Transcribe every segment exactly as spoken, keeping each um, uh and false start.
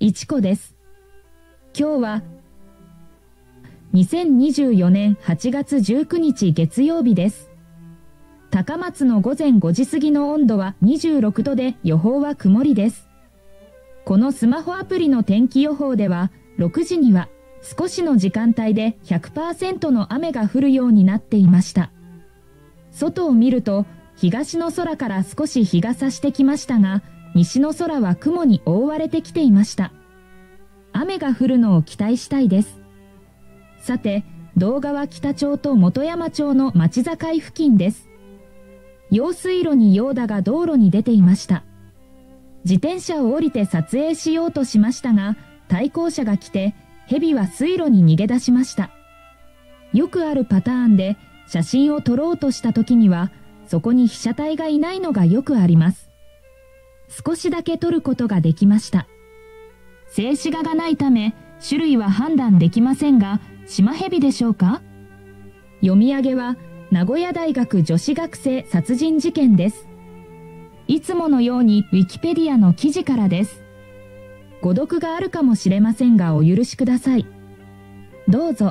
いちこです。今日はにせんにじゅうよねんはちがつじゅうくにち月曜日です。高松の午前ごじ過ぎの温度はにじゅうろくどで予報は曇りです。このスマホアプリの天気予報ではろくじには少しの時間帯で ひゃくパーセント の雨が降るようになっていました。外を見ると東の空から少し日が差してきましたが、西の空は雲に覆われてきていました。雨が降るのを期待したいです。さて、道川北町と本山町の町境付近です。用水路にヨーダが道路に出ていました。自転車を降りて撮影しようとしましたが、対向車が来て、蛇は水路に逃げ出しました。よくあるパターンで、写真を撮ろうとした時には、そこに被写体がいないのがよくあります。少しだけ撮ることができました。静止画がないため、種類は判断できませんが、シマヘビでしょうか？読み上げは、名古屋大学女子学生殺人事件です。いつものようにウィキペディアの記事からです。誤読があるかもしれませんがお許しください。どうぞ。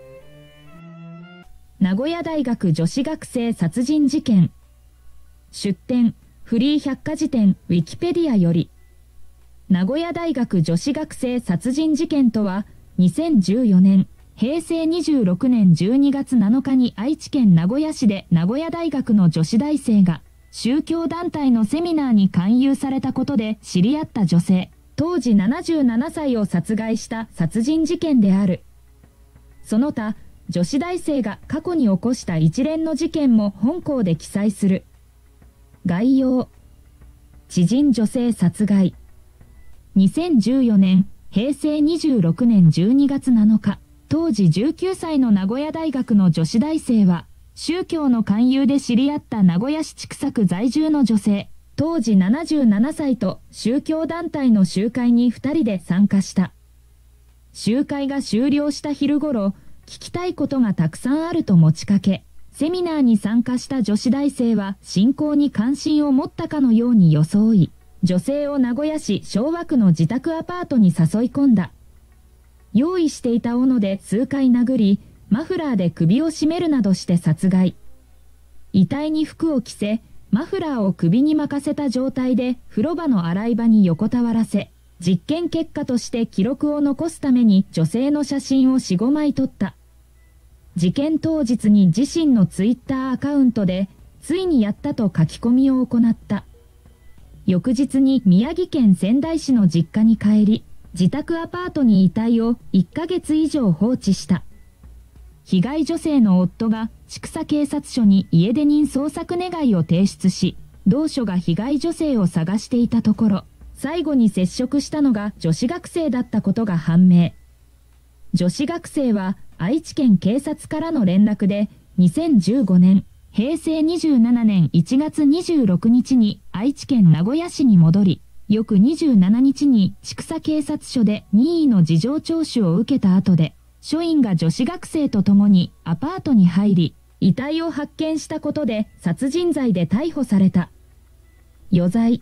名古屋大学女子学生殺人事件。出典、フリー百科事典ウィキペディアより。名古屋大学女子学生殺人事件とは、にせんじゅうよねん、へいせいにじゅうろくねんじゅうにがつなのかに愛知県名古屋市で名古屋大学の女子大生が、宗教団体のセミナーに勧誘されたことで知り合った女性、当時ななじゅうななさいを殺害した殺人事件である。その他、女子大生が過去に起こした一連の事件も本項で記載する。概要。知人女性殺害。にせんじゅうよねん、へいせいにじゅうろくねんじゅうにがつなのか、当時じゅうきゅうさいの名古屋大学の女子大生は、宗教の勧誘で知り合った名古屋市千種区在住の女性、当時ななじゅうななさいと宗教団体の集会にふたりで参加した。集会が終了した昼頃、聞きたいことがたくさんあると持ちかけ、セミナーに参加した女子大生は信仰に関心を持ったかのように装い、女性を名古屋市昭和区の自宅アパートに誘い込んだ。用意していた斧で数回殴り、マフラーで首を絞めるなどして殺害。遺体に服を着せ、マフラーを首に巻かせた状態で風呂場の洗い場に横たわらせ、実験結果として記録を残すために女性の写真をよん、ごまい撮った。事件当日に自身のツイッターアカウントで、ついにやったと書き込みを行った。翌日に宮城県仙台市の実家に帰り、自宅アパートに遺体をいっかげつ以上放置した。被害女性の夫が千種警察署に家出人捜索願いを提出し、同署が被害女性を探していたところ、最後に接触したのが女子学生だったことが判明。女子学生は愛知県警察からの連絡で、にせんじゅうごねん、へいせいにじゅうななねんいちがつにじゅうろくにちに愛知県名古屋市に戻り、翌にじゅうしちにちに千種警察署で任意の事情聴取を受けた後で、署員が女子学生と共にアパートに入り、遺体を発見したことで殺人罪で逮捕された。余罪。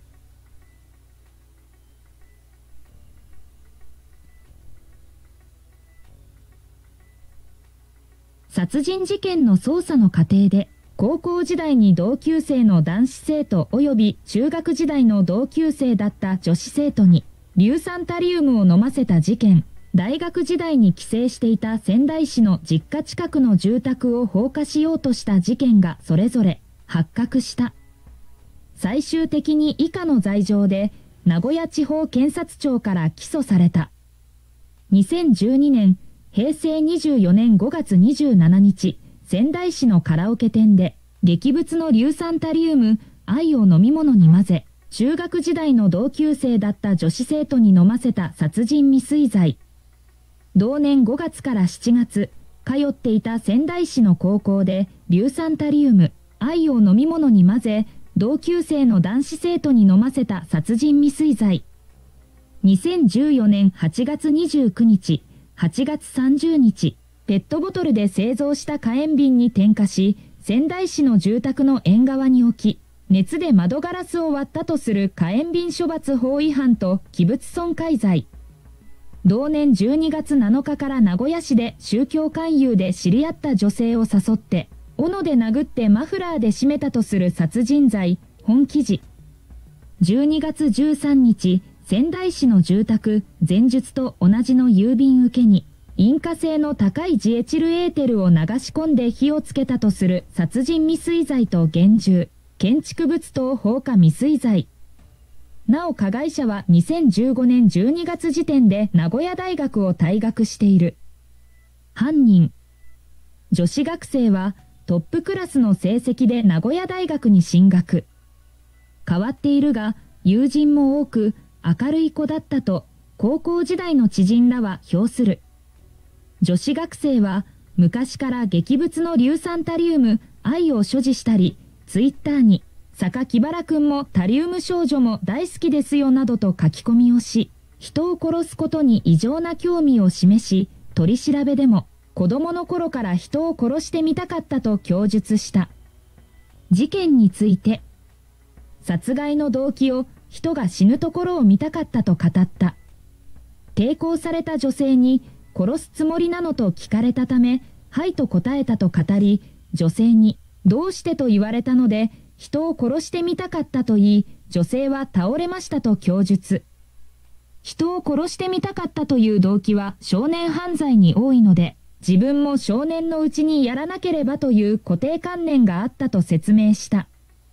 殺人事件の捜査の過程で、高校時代に同級生の男子生徒及び中学時代の同級生だった女子生徒に、硫酸タリウムを飲ませた事件、大学時代に帰省していた仙台市の実家近くの住宅を放火しようとした事件がそれぞれ発覚した。最終的に以下の罪状で、名古屋地方検察庁から起訴された。にせんじゅうにねん、へいせいにじゅうよねんごがつにじゅうしちにち、仙台市のカラオケ店で、劇物の硫酸タリウム、愛を飲み物に混ぜ、中学時代の同級生だった女子生徒に飲ませた殺人未遂罪。同年ごがつからしちがつ、通っていた仙台市の高校で、硫酸タリウム、愛を飲み物に混ぜ、同級生の男子生徒に飲ませた殺人未遂罪。にせんじゅうよねんはちがつにじゅうくにち、はちがつさんじゅうにち、ペットボトルで製造した火炎瓶に点火し、仙台市の住宅の縁側に置き、熱で窓ガラスを割ったとする火炎瓶処罰法違反と器物損壊罪。 同年じゅうにがつなのかから名古屋市で宗教勧誘で知り合った女性を誘って、斧で殴ってマフラーで絞めたとする殺人罪、本記事。じゅうにがつじゅうさんにち、仙台市の住宅、前述と同じの郵便受けに、引火性の高いジエチルエーテルを流し込んで火をつけたとする殺人未遂罪と現住、建築物等放火未遂罪。なお加害者はにせんじゅうごねんじゅうにがつ時点で名古屋大学を退学している。犯人。女子学生はトップクラスの成績で名古屋大学に進学。変わっているが友人も多く明るい子だったと高校時代の知人らは評する。女子学生は昔から劇物の硫酸タリウム、愛を所持したり、ツイッターに榊原くんもタリウム少女も大好きですよなどと書き込みをし、人を殺すことに異常な興味を示し、取り調べでも子供の頃から人を殺してみたかったと供述した。事件について、殺害の動機を人が死ぬところを見たかったと語った。抵抗された女性に殺すつもりなのと聞かれたため、はいと答えたと語り、女性にどうしてと言われたので、人を殺してみたかったと言い、女性は倒れましたと供述。人を殺してみたかったという動機は少年犯罪に多いので、自分も少年のうちにやらなければという固定観念があったと説明した。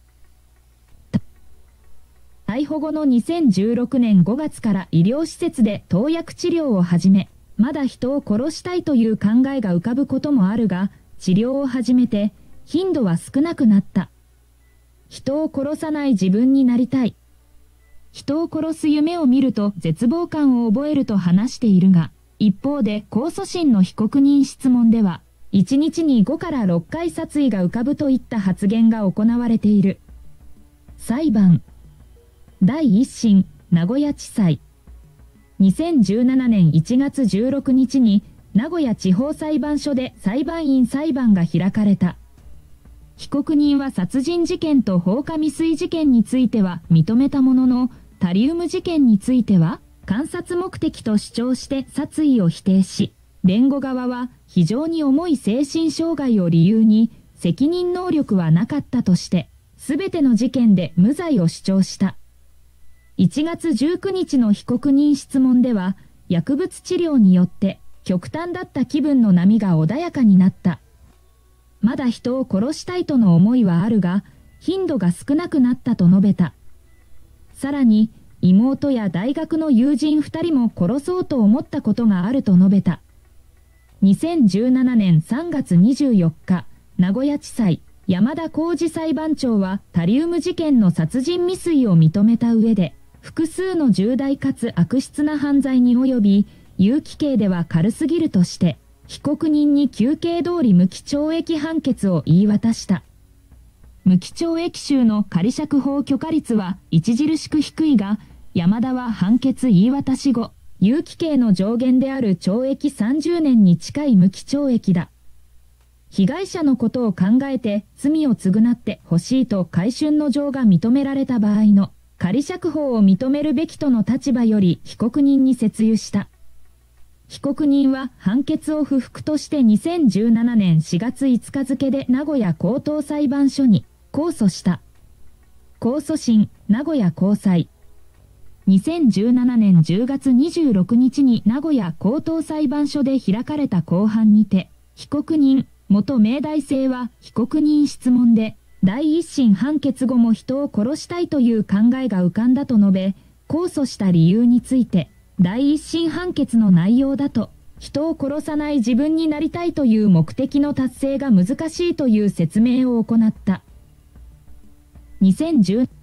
逮捕後のにせんじゅうろくねんごがつから医療施設で投薬治療を始め、まだ人を殺したいという考えが浮かぶこともあるが、治療を始めて頻度は少なくなった。人を殺さない自分になりたい。人を殺す夢を見ると絶望感を覚えると話しているが、一方で控訴審の被告人質問では、いちにちにごからろっかい殺意が浮かぶといった発言が行われている。裁判。第一審、名古屋地裁。にせんじゅうななねんいちがつじゅうろくにちに名古屋地方裁判所で裁判員裁判が開かれた。被告人は殺人事件と放火未遂事件については認めたものの、タリウム事件については観察目的と主張して殺意を否定し、弁護側は非常に重い精神障害を理由に責任能力はなかったとして、すべての事件で無罪を主張した。いちがつじゅうくにちの被告人質問では、薬物治療によって極端だった気分の波が穏やかになった。まだ人を殺したいとの思いはあるが、頻度が少なくなったと述べた。さらに、妹や大学の友人ふたりも殺そうと思ったことがあると述べた。にせんじゅうななねんさんがつにじゅうよっか、名古屋地裁、山田浩二裁判長はタリウム事件の殺人未遂を認めた上で、複数の重大かつ悪質な犯罪に及び、有期刑では軽すぎるとして、被告人に求刑通り無期懲役判決を言い渡した。無期懲役囚の仮釈放許可率は著しく低いが、山田は判決言い渡し後、有期刑の上限である懲役さんじゅうねんに近い無期懲役だ。被害者のことを考えて罪を償ってほしいと回春の情が認められた場合の仮釈放を認めるべきとの立場より被告人に説諭した。被告人は判決を不服としてにせんじゅうななねんしがついつか付で名古屋高等裁判所に控訴した。控訴審、名古屋高裁。にせんじゅうななねんじゅうがつにじゅうろくにちに名古屋高等裁判所で開かれた公判にて、被告人、元明大生は被告人質問で、第一審判決後も人を殺したいという考えが浮かんだと述べ、控訴した理由について、第一審判決の内容だと、人を殺さない自分になりたいという目的の達成が難しいという説明を行った。にせんじゅう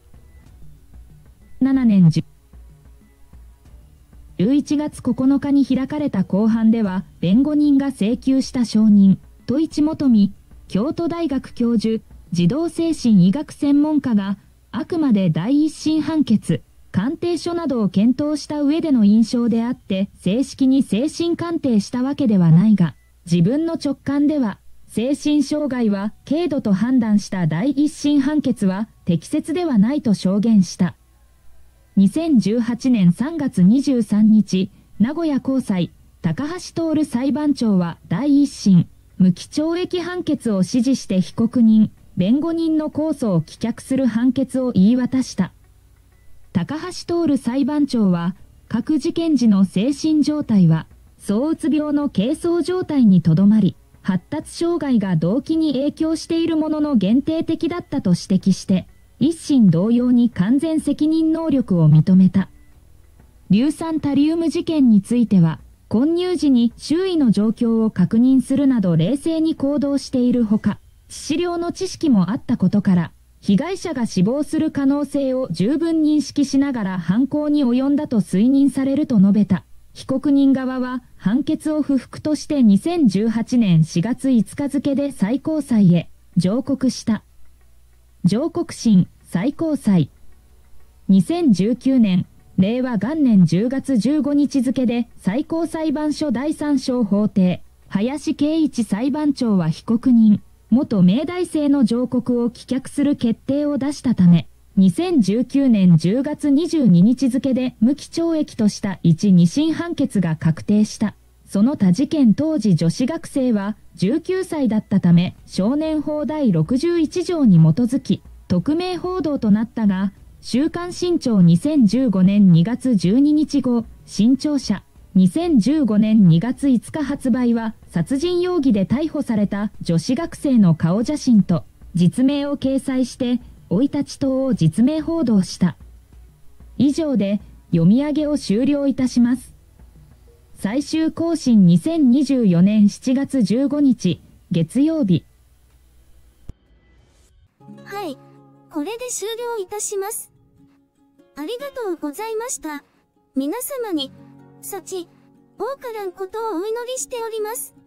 ななねんじゅういちがつここのかに開かれた公判では、弁護人が請求した証人、戸市元美、京都大学教授、児童精神医学専門家が、あくまで第一審判決、鑑定書などを検討した上での印象であって、正式に精神鑑定したわけではないが、自分の直感では、精神障害は軽度と判断した第一審判決は適切ではないと証言した。にせんじゅうはちねんさんがつにじゅうさんにち、 名古屋高裁、高橋徹裁判長は第一審、無期懲役判決を支持して被告人、弁護人の控訴を棄却する判決を言い渡した。高橋徹裁判長は、各事件時の精神状態は、躁うつ病の軽装状態にとどまり、発達障害が動機に影響しているものの限定的だったと指摘して、一審同様に完全責任能力を認めた。硫酸タリウム事件については、混入時に周囲の状況を確認するなど冷静に行動しているほか、致死量の知識もあったことから、被害者が死亡する可能性を十分認識しながら犯行に及んだと推認されると述べた。被告人側は判決を不服としてにせんじゅうはちねんしがついつか付で最高裁へ上告した。上告審、最高裁。にせんじゅうきゅうねん、れいわ元年じゅうがつじゅうごにち付で最高裁判所第三小法廷、林圭一裁判長は被告人、元明大生の上告を棄却する決定を出したため、にせんじゅうきゅうねんじゅうがつにじゅうににち付で無期懲役としたいち、に審判決が確定した。その他事件当時女子学生はじゅうきゅうさいだったため、少年法第ろくじゅういち条に基づき、匿名報道となったが、週刊新潮にせんじゅうごねんにがつじゅうににち号、新潮社、にせんじゅうごねんにがついつか発売は、殺人容疑で逮捕された女子学生の顔写真と実名を掲載して、生い立ち等を実名報道した。以上で読み上げを終了いたします。最終更新にせんにじゅうよねんしちがつじゅうごにち、月曜日。 はい、これで終了いたします。ありがとうございました。皆様に、幸、多からんことをお祈りしております。